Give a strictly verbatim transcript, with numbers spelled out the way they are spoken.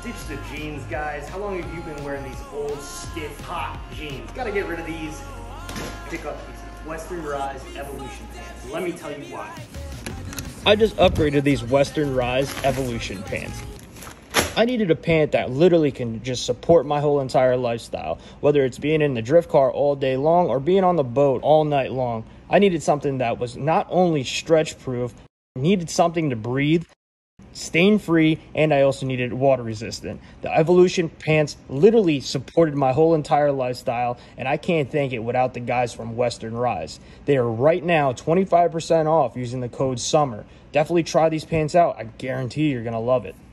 Ditch the jeans, guys. How long have you been wearing these old, stiff, hot jeans? Gotta get rid of these. Pick up these Western Rise Evolution pants. Let me tell you why. I just upgraded these Western Rise Evolution pants. I needed a pant that literally can just support my whole entire lifestyle, whether it's being in the drift car all day long or being on the boat all night long. I needed something that was not only stretch proof, needed something to breathe, stain free, and I also needed water resistant. The Evolution pants literally supported my whole entire lifestyle, and I can't thank it without the guys from Western Rise. They are right now twenty-five percent off using the code SUMMER. Definitely try these pants out. I guarantee you're going to love it.